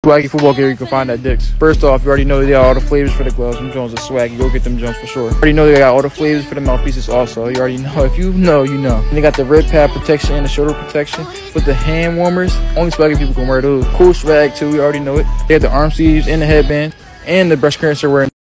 Swaggy football gear you can find at Dick's. First off, you already know they got all the flavors for the gloves. Them Jones are Swaggy. Go get them Jones for sure. You already know they got all the flavors for the mouthpieces also. You already know. If you know, you know. And they got the red pad protection and the shoulder protection with the hand warmers. Only Swaggy people can wear those. Cool swag too. We already know it. They have the arm sleeves and the headband and the breast clearance they're wearing.